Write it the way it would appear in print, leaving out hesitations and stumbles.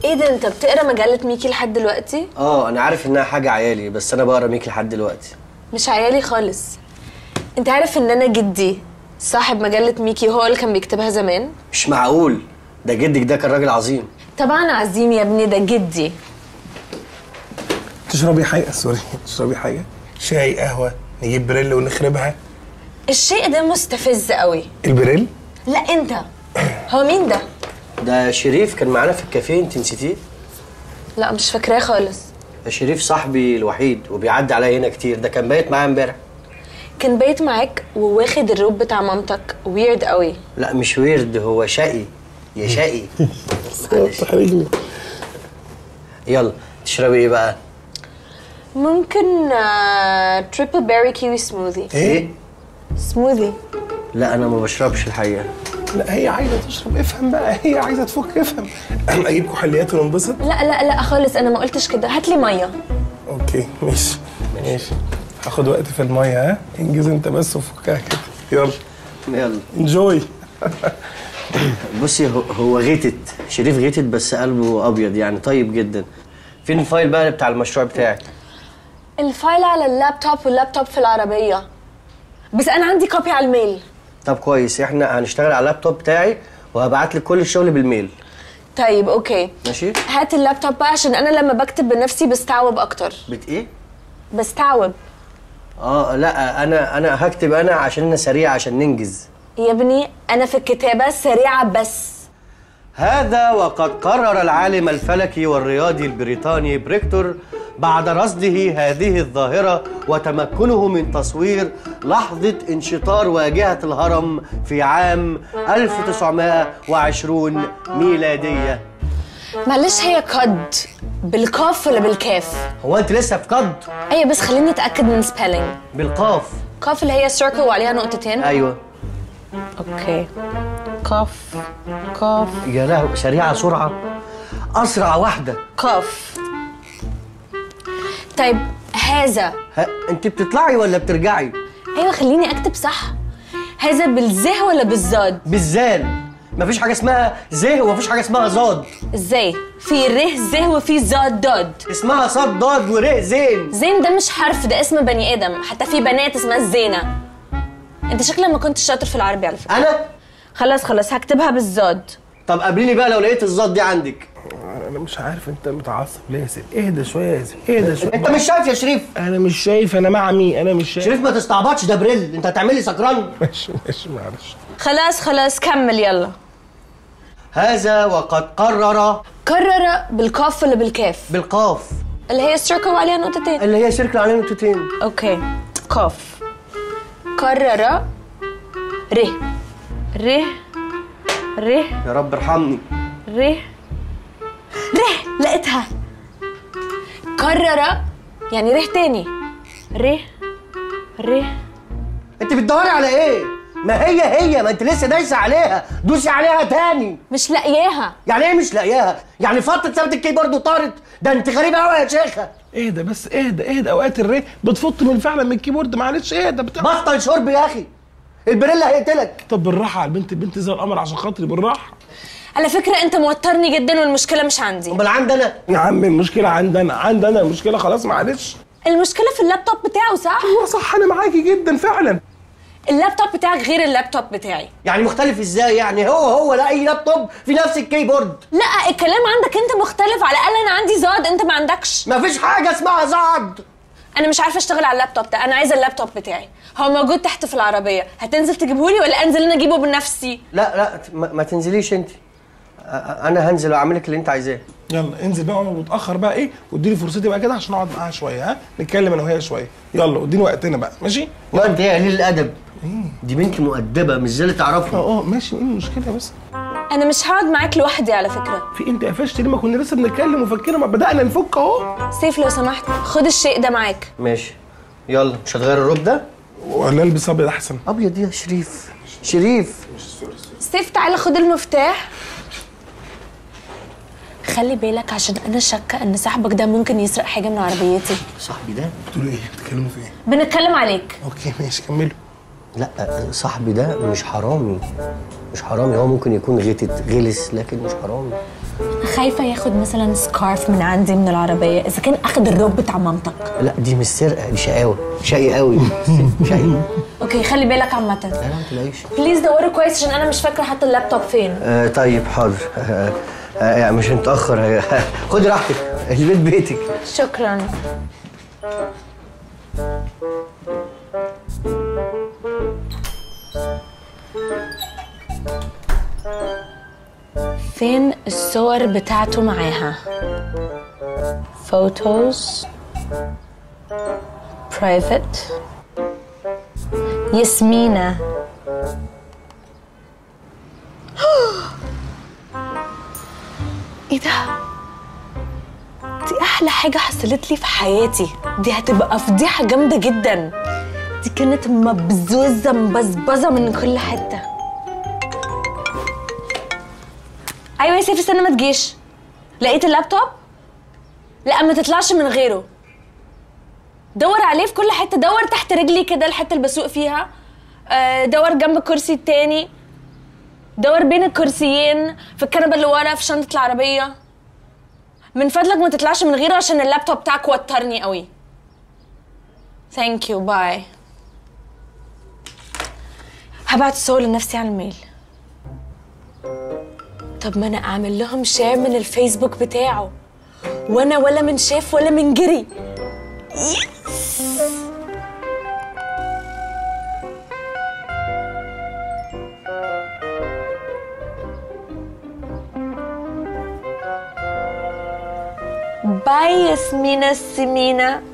ايه ده، انت بتقرا مجله ميكي لحد دلوقتي؟ انا عارف انها حاجه عيالي، بس انا بقرا ميكي لحد دلوقتي. مش عيالي خالص. انت عارف ان انا جدي صاحب مجله ميكي، هو اللي كان بيكتبها زمان؟ مش معقول، ده جدك ده كان راجل عظيم. طبعا عظيم يا ابني، ده جدي. تشربي حاجه؟ سوري، تشربي حاجه؟ شاي، قهوه، نجيب بريل ونخربها؟ الشيء ده مستفز قوي. البريل؟ لا انت. هو مين ده؟ ده شريف، كان معانا في الكافيه، انت نسيتيه؟ لا مش فاكراه خالص. ده شريف صاحبي الوحيد وبيعدي عليا هنا كتير، ده كان بايت معايا امبارح. كان بايت معاك وواخد الروب بتاع مامتك؟ ويرد قوي. لا مش ويرد، هو شقي يا شقي. تحرجني. يلا تشربي ايه بقى؟ ممكن تريبل بيري كيوي سموذي. ايه؟ سموذي. لا انا ما بشربش الحقيقه. لا هي عايزه تشرب، افهم بقى، هي عايزه تفك، افهم. اجيب كحوليات وننبسط؟ لا خالص، انا ما قلتش كده. هات لي ميه. اوكي ماشي. هاخد وقت في الميه، ها؟ انجز انت بس وفكها كده. يلا انجوي. بصي، هو غيتت، شريف غيتت بس قلبه ابيض يعني، طيب جدا. فين الفايل بقى بتاع المشروع بتاعك؟ الفايل على اللابتوب، واللابتوب في العربيه، بس انا عندي كوبي على الميل. طب كويس، احنا هنشتغل على اللابتوب بتاعي وهبعت لك كل الشغل بالميل. طيب اوكي ماشي. هات اللابتوب بقى، عشان انا لما بكتب بنفسي بستعوب اكتر. ايه؟ بستعوب. لا انا هكتب انا عشان انا سريع، عشان ننجز. يا ابني انا في الكتابه سريعه بس. هذا وقد قرر العالم الفلكي والرياضي البريطاني بريكتور بعد رصده هذه الظاهرة وتمكنه من تصوير لحظة انشطار واجهة الهرم في عام 1920 ميلادية. معلش، هي قد بالقاف ولا بالكاف؟ هو انت لسه في قد؟ ايوه بس خليني اتاكد من سبيلنج. بالقاف. قاف اللي هي سيركل وعليها نقطتين؟ ايوه. اوكي. قاف. يا لهوي، سريعة سرعة، اسرع واحدة. قاف. طيب هذا. انت بتطلعي ولا بترجعي؟ ايوه خليني اكتب صح. هذا بالزه ولا بالزاد؟ بالزال. مفيش حاجة اسمها زه ومفيش حاجة اسمها زاد. ازاي؟ في ره زه وفي زاد داد. اسمها صاد ضاد وره زين. زين ده مش حرف، ده اسم بني ادم، حتى في بنات اسمها الزينة. انت شكلك ما كنتش شاطر في العربي على فكرة. انا؟ خلاص هكتبها بالزاد. طب قابليني بقى لو لقيت الزاد دي عندك. انا مش عارف انت متعصب ليه يا سيدي؟ اهدى شويه يا سيدي، اهدى شويه. انت مش شايف يا شريف؟ انا مش شايف، انا مع مين؟ انا مش شايف. شريف ما تستعبطش، ده بريل، انت هتعملي سكران. ماشي معلش. خلاص كمل يلا. هذا وقد قرر بالقاف ولا بالكاف؟ بالقاف، اللي هي السيركل وعليها نقطتين. اللي هي سيركل عليها نقطتين. اوكي. قاف. قرر. ره. يا رب ارحمني. ره لقيتها. قرر يعني ره تاني. ره. انت بتدوري على ايه؟ ما هي ما انت لسه دايسه عليها، دوسي عليها تاني. مش لاقياها. يعني ايه مش لاقياها؟ يعني فطت سابت الكيبورد وطارت؟ ده انت غريبه قوي يا شيخه. اهدى بس، اهدى. اوقات الري بتفط فعلا من الكيبورد، معلش اهدى. بطل شرب يا اخي، البريلا هيقتلك. طب بالراحه على البنت زي القمر، عشان خاطري بالراحه. على فكره انت موترني جدا، والمشكله مش عندي. امال عندي انا يا عم. المشكله عندي انا المشكله خلاص معلش. المشكله في اللابتوب بتاعه صح؟ ايوه صح، انا معاكي جدا فعلا. اللابتوب بتاعك غير اللابتوب بتاعي. يعني مختلف ازاي؟ يعني هو لا اي لابتوب في نفس الكيبورد. لا الكلام عندك انت مختلف، على الاقل انا عندي زاد انت ما عندكش. مفيش حاجه اسمها زاد. انا مش عارفه اشتغل على اللابتوب ده، انا عايزه اللابتوب بتاعي، هو موجود تحت في العربيه، هتنزل تجيبهولي ولا انزل انا اجيبه بنفسي؟ لا ما تنزليش انت، انا هنزل واعمل لك اللي انت عايزاه. يلا انزل بقى، واتاخر بقى ايه، واديني فرصتي بقى كده عشان اقعد معاها شويه، ها نتكلم انا وهي شويه. يلا واديني وقتنا بقى، ماشي؟ لا انت ايه قليل الادب؟ دي بنت مؤدبه مش زي اللي تعرفها. ماشي. ايه المشكله بس؟ انا مش هقعد معاك لوحدي على فكره. في انت قفشت ليه؟ ما كنا لسه بنتكلم وفكرنا، ما بدانا نفك اهو. سيف لو سمحت خد الشيء ده معاك. ماشي يلا. مش هتغير الروب ده ولا البس ابيض احسن؟ ابيض يا شريف. سيف تعالى خد المفتاح. خلي بالك عشان انا شاكه ان صاحبك ده ممكن يسرق حاجه من عربيتي. صاحبي ده؟ بتقولوا ايه؟ بتتكلموا في ايه؟ بنتكلم عليك. اوكي ماشي كملوا. لا صاحبي ده مش حرامي، هو ممكن يكون غلس لكن مش حرامي. خايفه ياخد مثلا سكارف من عندي من العربيه، اذا كان اخد الروب بتاع مامتك. لا دي مش سرقه، دي شقاوه، شقي قوي. شقي. اوكي خلي بالك عامه. لا ما تلاقيش. بليز دوروا كويس عشان انا مش فاكره حتى اللابتوب فين. طيب حاضر. يعني مش هنتاخر. خدي راحتك، البيت بيتك. شكرا. فين الصور بتاعته معاها؟ فوتوز برايفت. ياسمينة. ايه ده؟ دي احلى حاجة حصلت لي في حياتي، دي هتبقى فضيحة جامدة جدا. دي كانت مبزوزة مبزبزة من كل حتة. ايوه يا سيف استنى ما تجيش. لقيت اللابتوب؟ لا ما تطلعش من غيره. دور عليه في كل حته، دور تحت رجلي كده الحته اللي بسوق فيها، دور جنب الكرسي التاني، دور بين الكرسيين، في الكنبه اللي ورا، في شنطه العربيه. من فضلك ما تطلعش من غيره عشان اللابتوب بتاعك وترني قوي. ثانك يو باي. هبعت الصور لنفسي على الميل. طب ما انا اعمل لهم شير من الفيسبوك بتاعه، وانا ولا من شاف ولا من جري. باي ياسمينة السمينة.